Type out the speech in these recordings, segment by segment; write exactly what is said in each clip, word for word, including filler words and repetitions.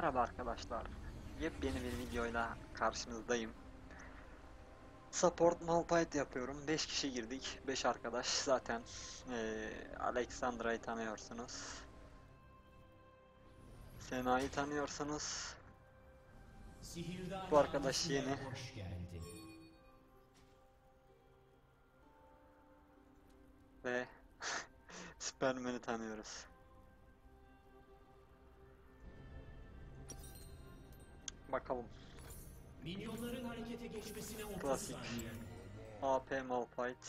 Merhaba arkadaşlar. Yepyeni bir videoyla karşınızdayım. Support Malphite yapıyorum. beş kişi girdik. beş arkadaş. Zaten ee, Alexandra'yı tanıyorsunuz. Sena'yı tanıyorsunuz. Sihirdar Bu arkadaş Vadisi'ne yeni. hoş geldin. Ve Superman'i tanıyoruz. Bakalım. Minyonların harekete geçmesine otuz Klasik. saniye. A P Malphite.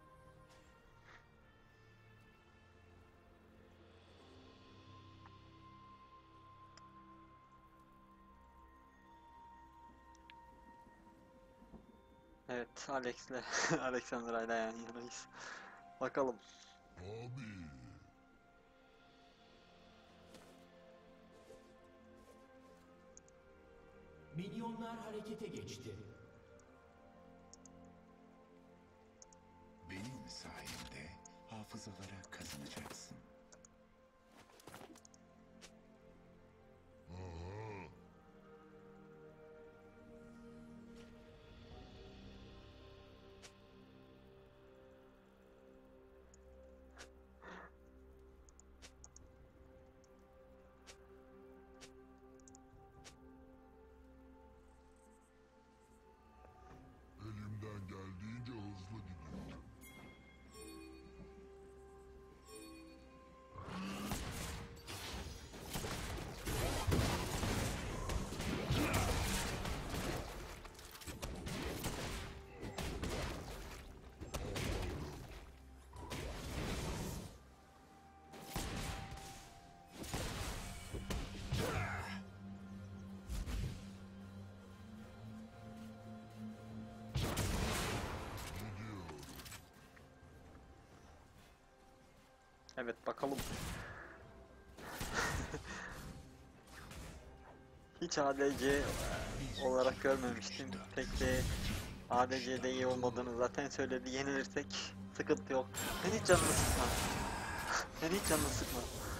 Evet, Alex'le Alexandra'yla yan yanayız. Bakalım. Abi, Minyonlar harekete geçti. benim sayemde hafızalara kazanacaksın. Aha. Elimden geldiğince hızlı gidiyorum. Gidiyorum. Evet, bakalım. Hiç A D C olarak görmemiştim. Pek de A D C'de iyi olmadığını zaten söyledi. Yenilirsek sıkıntı yok. Sen hiç canını sıkma. Sen hiç canını sıkma.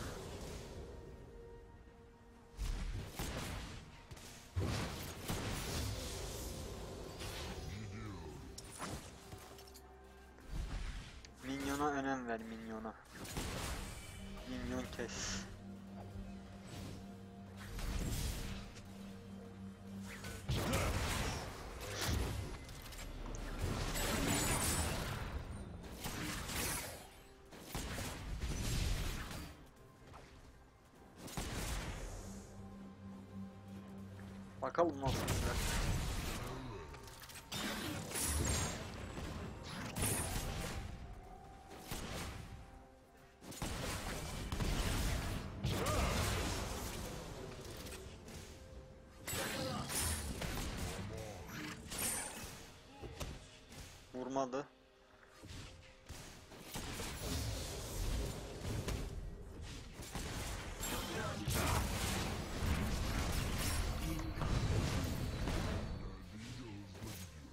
Gidiyorum. Minyona önem ver, minyona. Minyon kes. Bakalım nasıl olacak. Vurmadı. Geldiğince hızlı gidiyorum.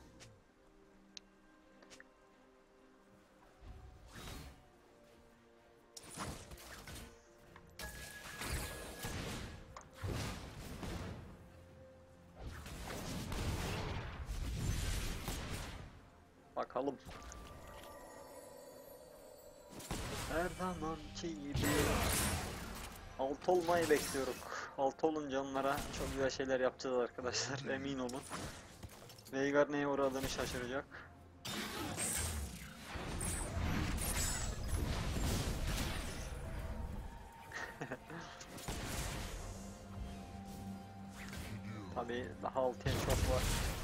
Bakalım. Her zamanki gibi alt olmayı bekliyoruz. Alt olunca onlara çok güzel şeyler yapacağız arkadaşlar. Emin olun. Veigar neye uğradığını şaşıracak. Gidiyorum. Tabii daha altıya çok var.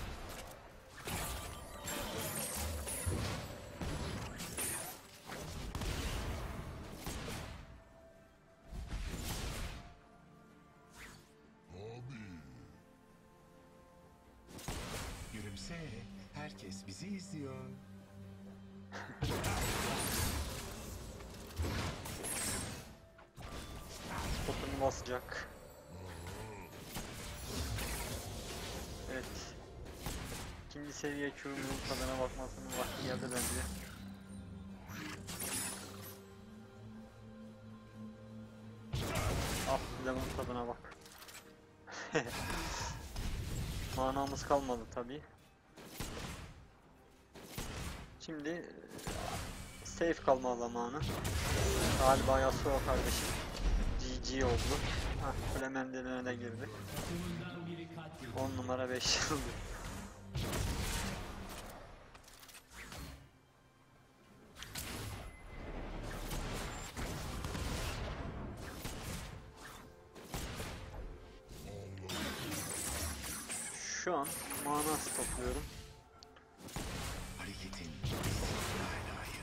Abi, Gülümse, herkes bizi izliyor. Spotunu basacak. Evet. İkinci seviye Q'nun tadına bakmasının vakti geldi bence. Ah, lemon tadına bak. Manamız kalmadı tabi. Şimdi e, safe kalma zamanı. Galiba Yasuo kardeşim G G oldu. Hah, Flemendiline de girdi. Takımından biri katledildi. on numara beş yıldız. Şu an mana stopluyorum. Hareketin alayı.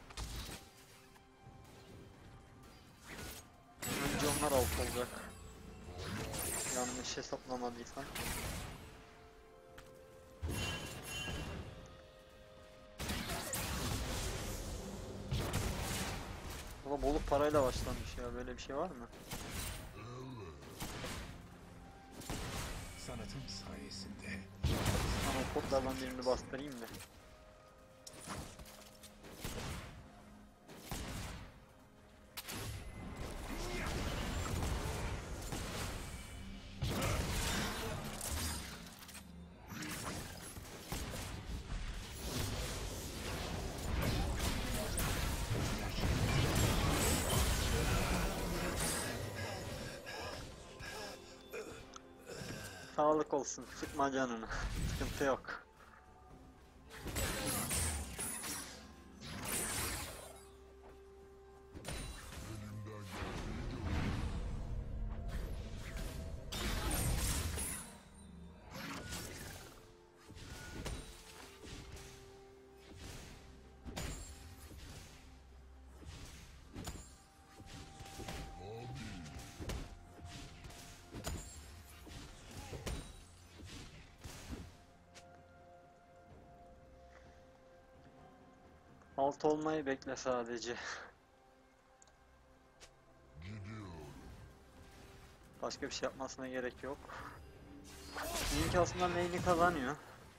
Önce onlar alt olacak. Yanlış hesaplamadıysam. Valla bolu parayla başlanmış ya, böyle bir şey var mı? Sanatım sayesinde Ama o kodlardan birini bastırayım da. Sağlık olsun, sıkma canını. Sıkıntı yok. Elimden geldiğince Alt olmayı bekle sadece. gidiyorum. Başka bir şey yapmasına gerek yok. Link aslında lane'i kazanıyor.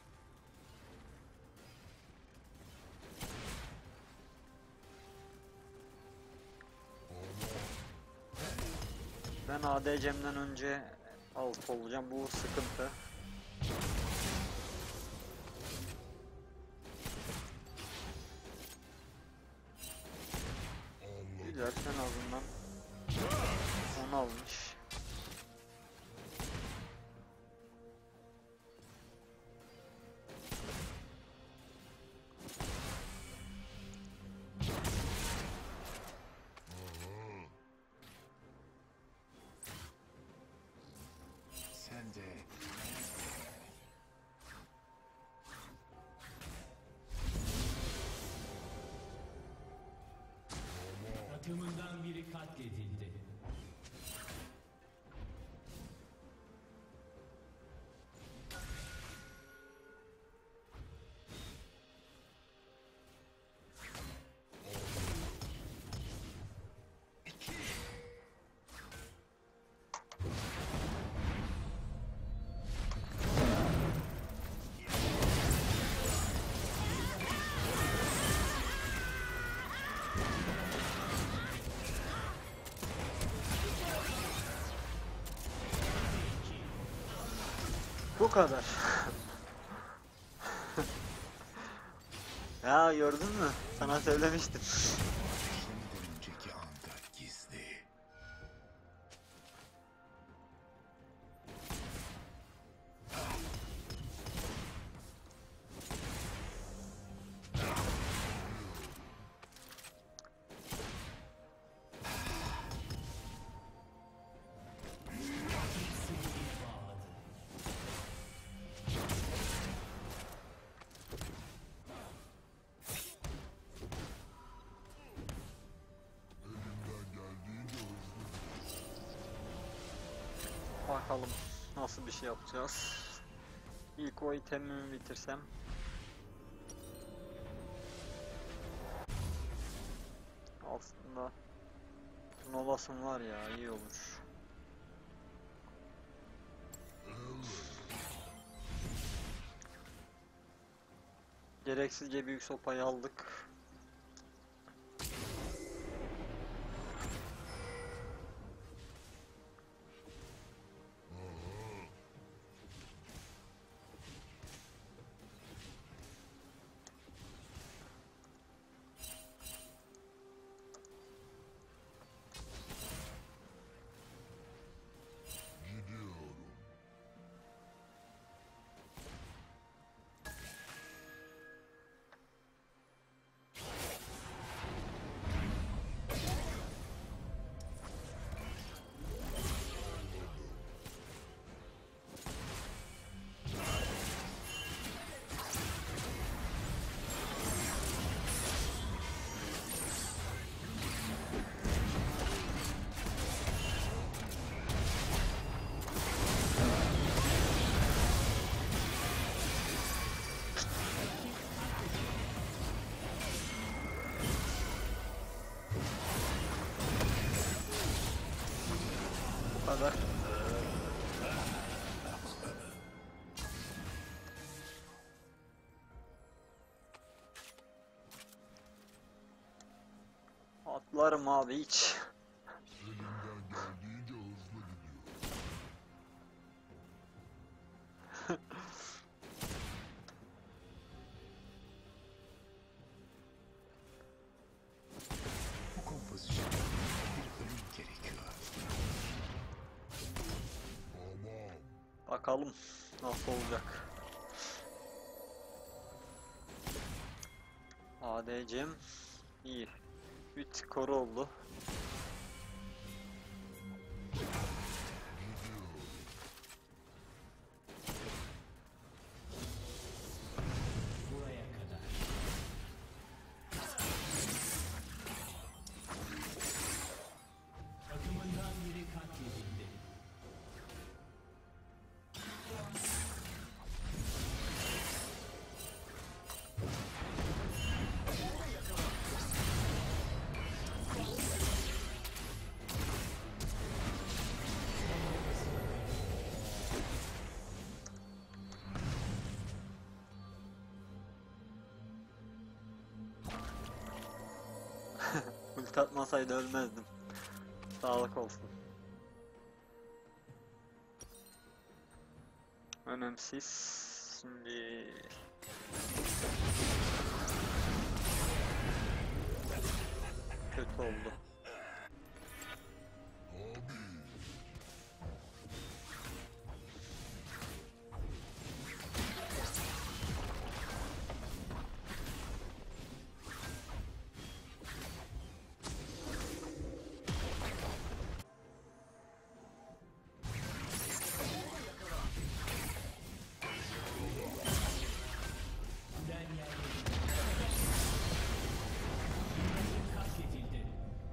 Ben A D C'mden önce alt olacağım. Bu sıkıntı. Güzel, en azından onu almış. sen de Takımından biri katledildi. Bu kadar. Ya gördün mü? Sana söylemiştim. işlemeden önceki anda gizli. Elimden geldiğince hızlı. Bakalım nasıl bir şey yapacağız. İlk o itemimi bitirsem. Aslında Novas'ım var ya, iyi olur. Gereksizce büyük sopayı aldık. Zıplarım abi hiç. Elimden geldiğince hızlı gidiyorum. Bu kompozisyonda bir ölüm gerekiyor. Tamam. Bakalım nasıl olacak. A D C'm iyi. üç skoru oldu. Buraya kadar. Takımından biri katledildi. Ulti atmasaydı ölmezdim. Sağlık olsun. Önemsiz. Şimdi kötü oldu. Abi. Gülen yerleri. Katledildi.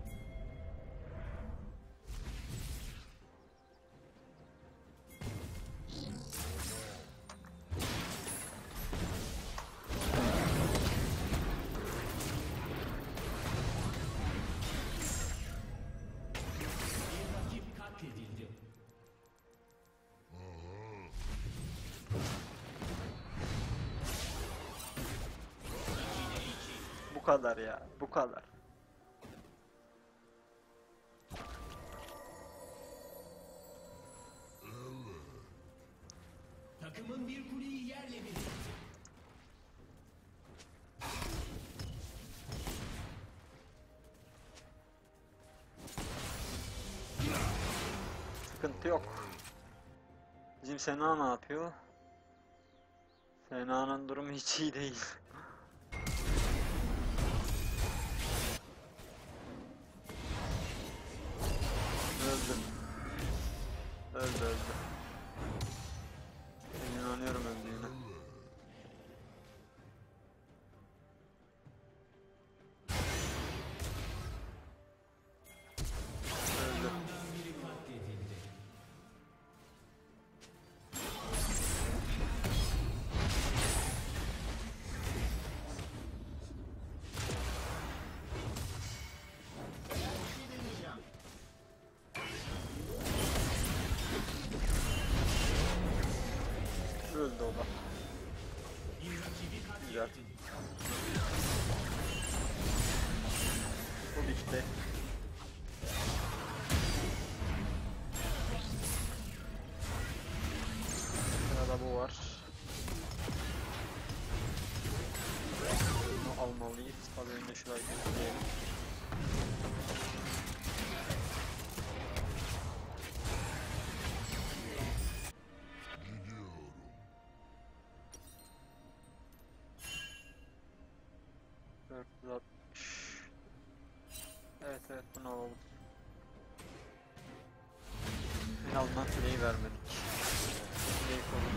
Bir rakip katledildi. Aha. Bu kadar ya. Bu kadar. Takımın bir kuleyi yerle bir etti. Sıkıntı yok. Bizim Sena ne yapıyor? Sena'nın durumu hiç iyi değil. Öldü. Öldü öldü. Ben inanıyorum öldüğüne. Öldü. Takımından biri katledildi. Öldü o da. Bir rakibi Güzel. katledildi. Bu bitti. Sırada bu var. Bunu almalıyız. Tabii önce şurayı temizleyelim. Gidiyorum. dört yüz altmış. Evet evet bunu alalım. En azından fileyi vermedik. Fileyi koydum.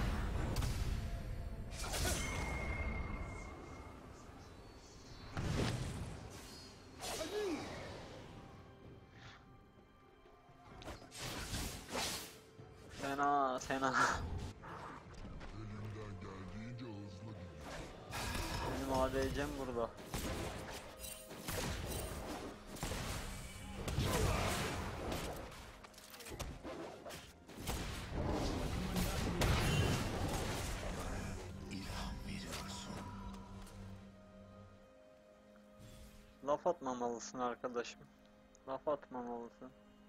Sena, Sena. Elimden geldiğince hızlı gidiyorum. Benim A D C'm burada. Laf atmamalısın arkadaşım. Laf atmamalısın.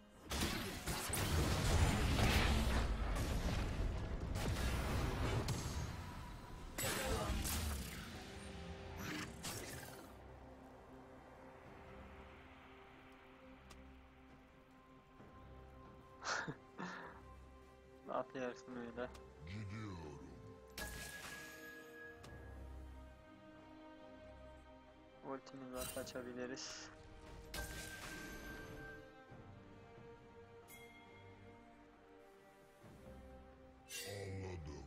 Laf yersin öyle. Gidiyorum. Ultimiz var, kaçabiliriz. Anladım.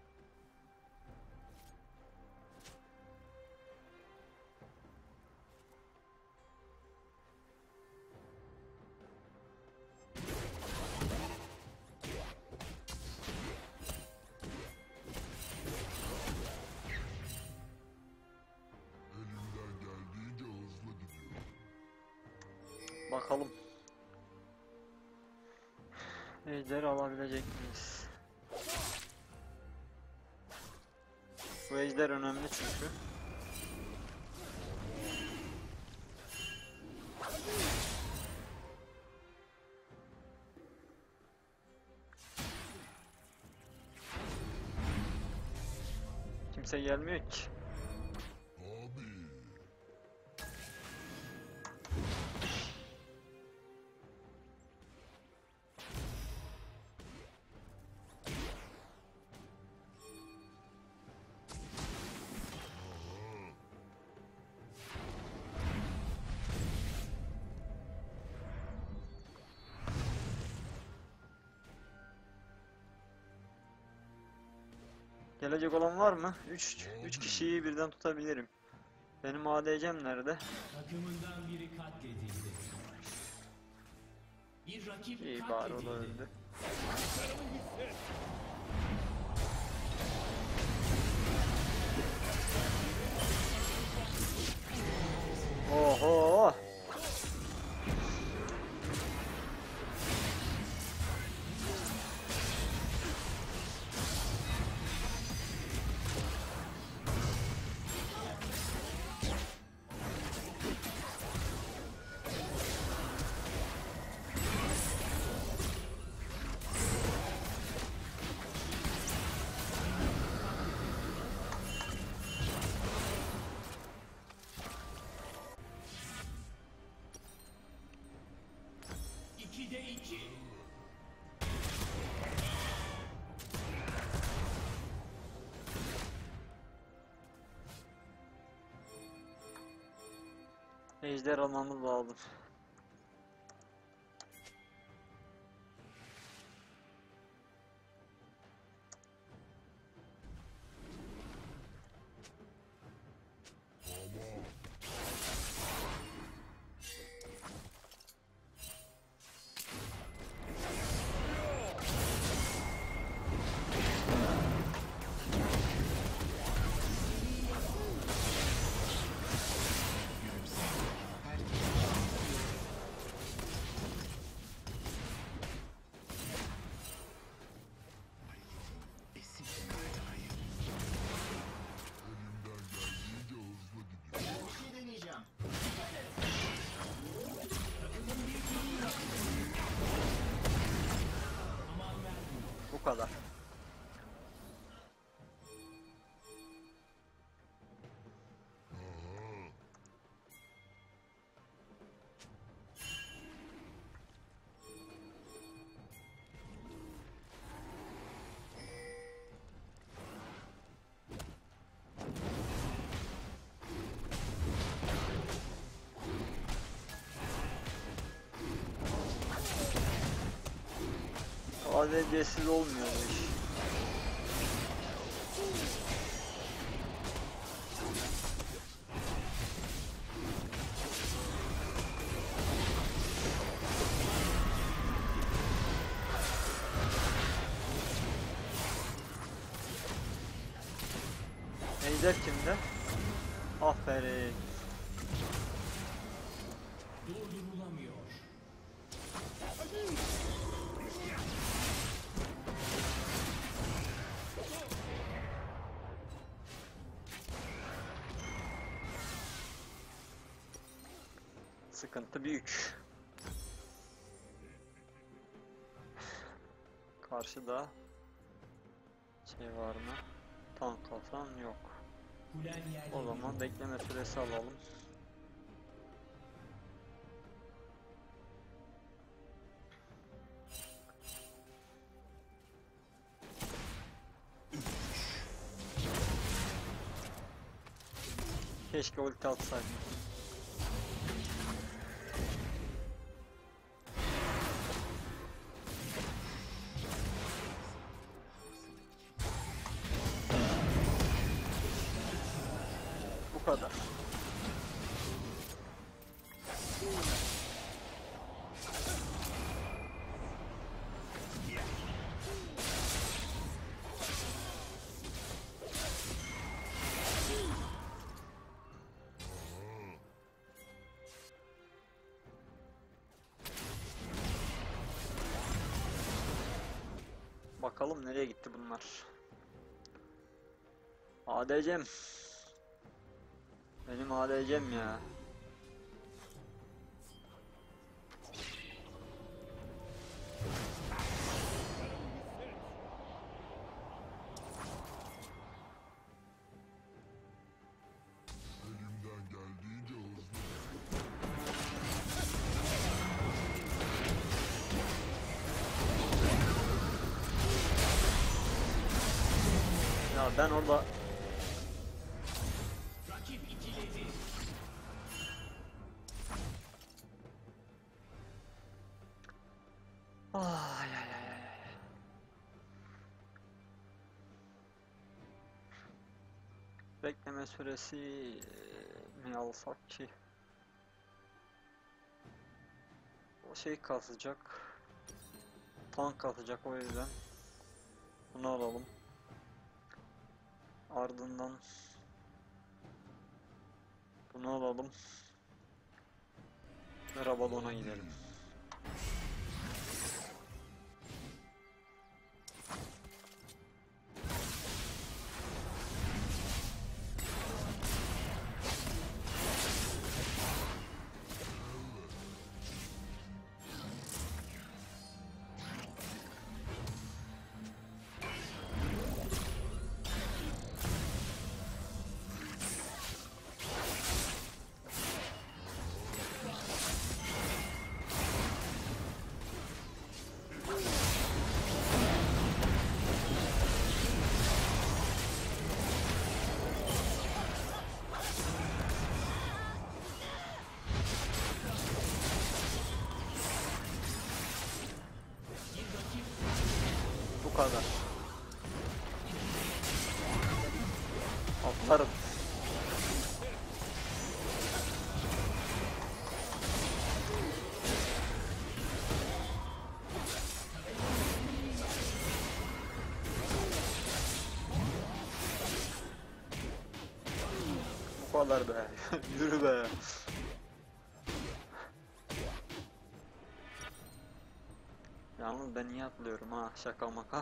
Elimden geldiğince hızlı gidiyorum. Bakalım. Ejder alabilecek miyiz? Bu ejder önemli çünkü. Kimse gelmiyor ki. Abi. Gelecek olan var mı? üç üç kişiyi birden tutabilirim. Benim A D C'm nerede? Takımından biri katledildi. Bir rakip İyi bari o da katledildi. öldü. Oho! ikide iki. Ejder almamız lazım. Tamam. Esin hatayı. Elimden geldiğince hızlı gidiyorum. Bu kadar. Aha. A D C'siz olmuyor bu iş. Ejder kimde? Aferin. Durdurulamıyor. Sıkıntı büyük. Karşıda şey var mı? Tank falan yok. Kulen yerde O zaman bekleme süresi alalım. Keşke ulti atsaydım. Bu kadar. Bakalım nereye gitti bunlar. A D C'm. Benim A D C'm ya. Elimden geldiğince hızlı. Ya ben orada rakip ikiledi. ay ay ay ay. Bekleme süresi mi alsak ki? O şey kasacak. Tank kasacak, o yüzden bunu alalım. Ardından bunu alalım. Ve Rabadon'a gidelim. Bu kadar. Atlarım. Bu kadar be. Yürü be. Yalnız ben iyi atlıyorum ha, şaka maka.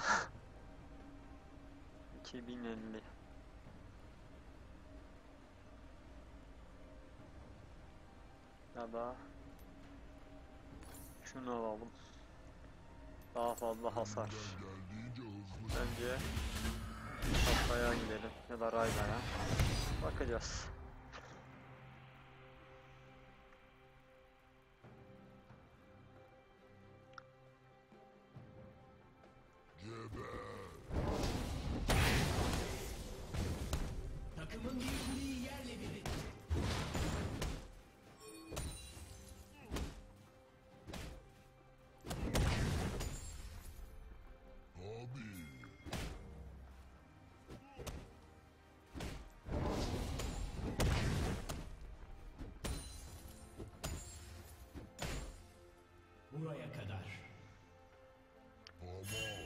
iki bin elli. Ya da şunu alalım. Daha fazla hasar. Elimden geldiğince hızlı. Bence Hakkaya gidelim ya da Rayna'ya. Bakacağız. Geber. Takımın bir kuleyi yerle bir etti. Abi. Buraya kadar. Tamam.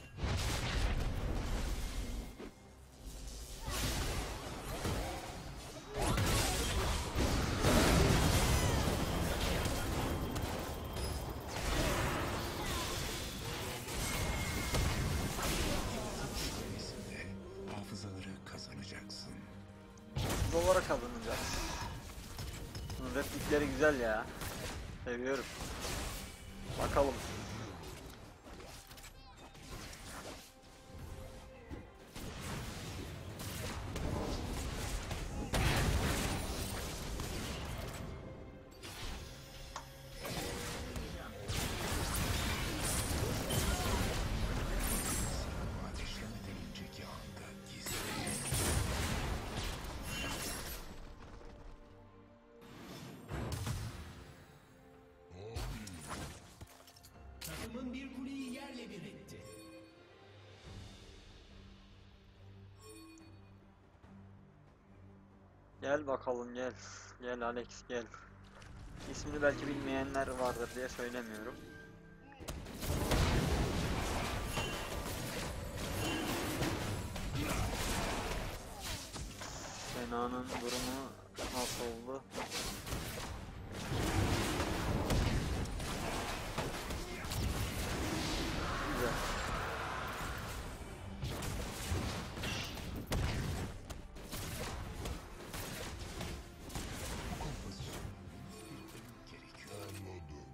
Sayesinde hafızaları kazanacaksın. Dolara kazanacağız. Bunun replikleri güzel ya. Seviyorum. Bakalım. Ateşlemeden önceki anda gizli. Takımın bir kuleyi yerle bir etti. Gel bakalım gel. Gel Alex gel. İsmini belki bilmeyenler vardır diye söylemiyorum. Sena'nın durumu nasıl oldu? Güzel. Bu kompozisyonun bir bölüm gerekiyor. Anladım.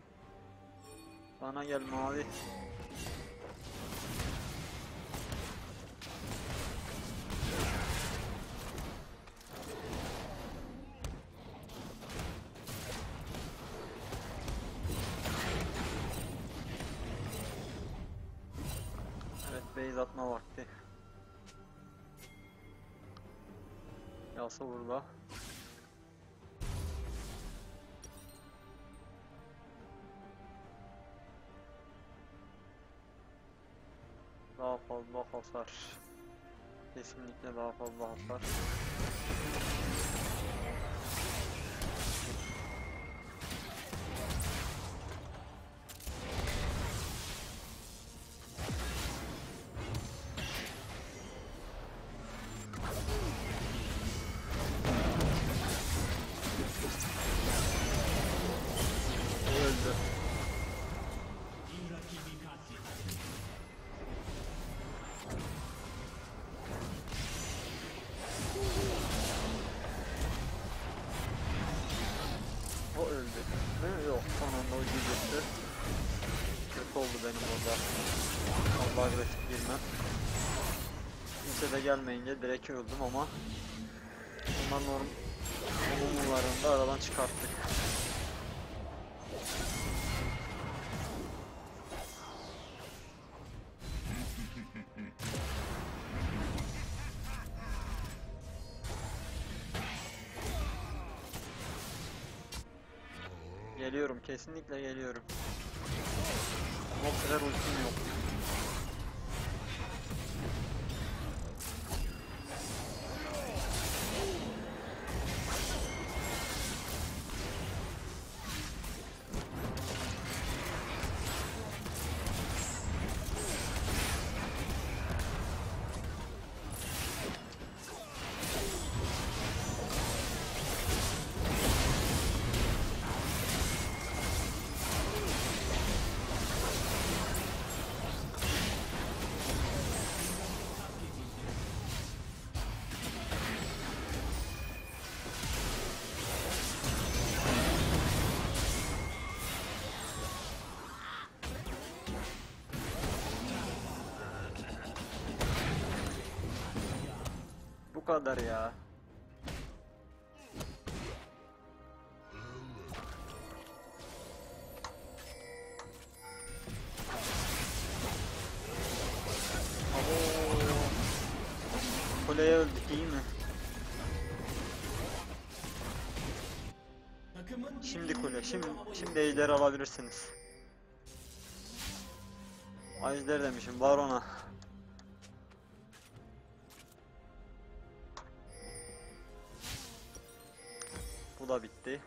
Bana gel mavi. Evet, base atma vakti. Yasa burada. Daha fazla hasar. Kesinlikle daha fazla hasar. Öldü. Bir rakibi katledildi. O öldü. Ne? Yok. Son anda o gitti. Kötü oldu benim orada. Allah agresif girmem. Kimse de gelmeyince direkt öldüm ama onların norm umumlarını da aradan çıkarttık. Geliyorum, kesinlikle geliyorum. Ama bu sefer ultim yok. Bu kadar ya. Abo. Kuleye öldük, iyi mi? Takımın bir Şimdi kule, yıldızı şimdi tamamladı. şimdi ejderi alabilirsiniz. Ejder demişim, barona. Bu da bitti.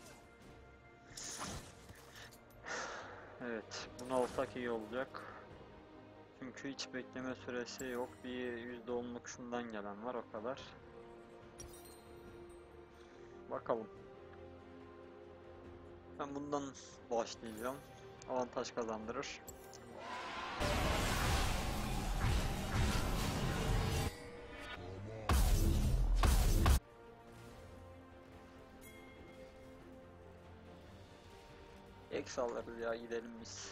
Evet, bunu alsak iyi olacak. Çünkü hiç bekleme süresi yok. Bir yüzde onluk şundan gelen var, o kadar. Bakalım. Ben bundan başlayacağım. Avantaj kazandırır. X alırız ya, gidelim biz.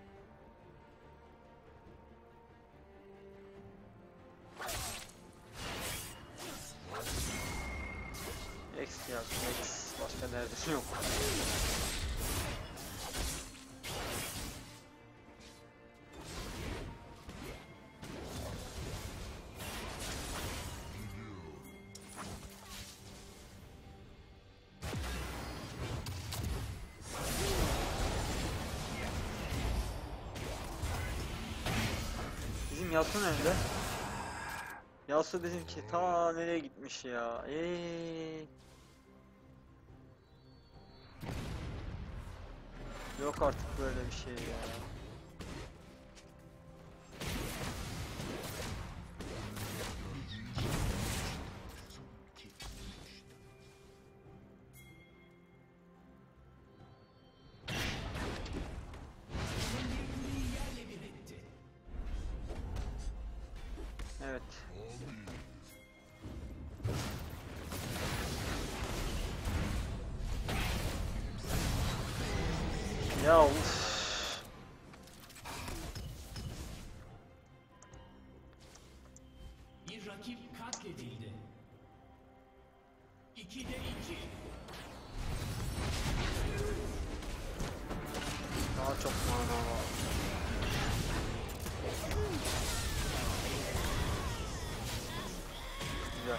X ya, X. Başka derdim yok. Bizim Yasu nerede? Yasu bizimki ta nereye gitmiş ya? Eee. Yok artık böyle bir şey ya. Son ki işte. Kuleyi yerle bir etti. Evet. Ya uf. Bir rakip katledildi. İkide iki. Daha çok mana var. Güzel.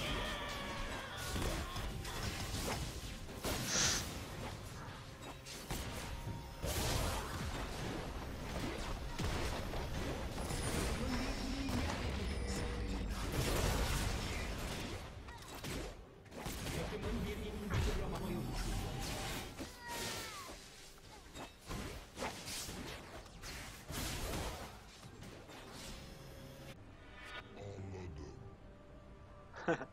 Takımın bir inhibitor havaya uçurdu. Anladım.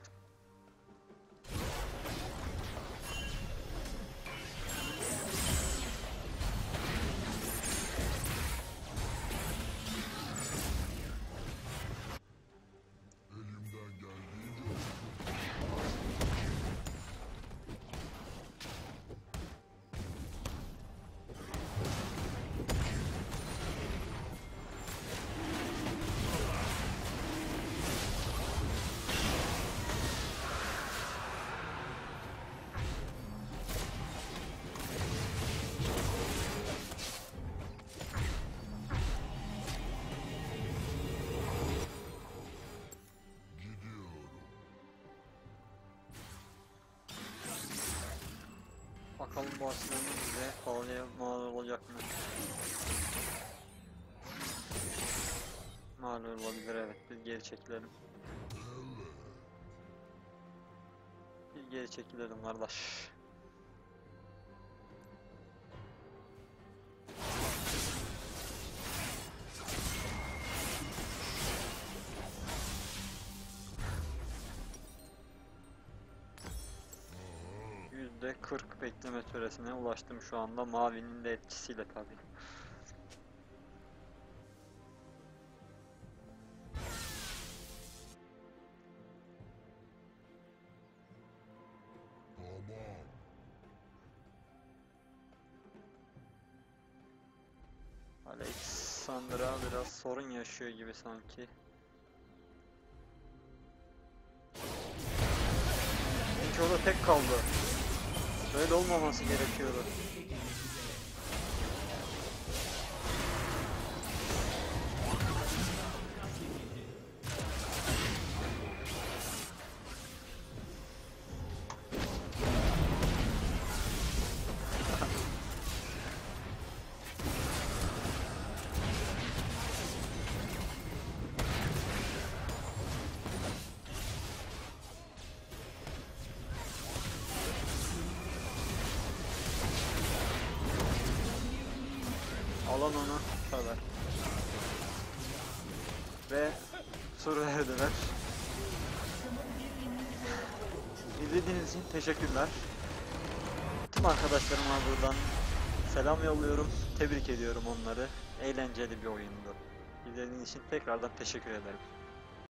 Elimden geldiğince gidiyorum. Bakalım bu aslanın bize pahalıya mal olacak mı? Mal olabilir, evet. Biz geri çekilelim. Biz geri çekilelim kardeş. yüzde kırk bekleme süresine ulaştım şu anda, mavinin de etkisiyle tabii. Tamam. Alexandra biraz sorun yaşıyor gibi sanki. Çünkü o da tek kaldı. Böyle olmaması gerekiyordu. Alan onu kadar. Ve sur verdiler. İzlediğiniz için teşekkürler. Tüm arkadaşlarıma buradan selam yolluyorum. Tebrik ediyorum onları. Eğlenceli bir oyundu. İzlediğiniz için tekrardan teşekkür ederim.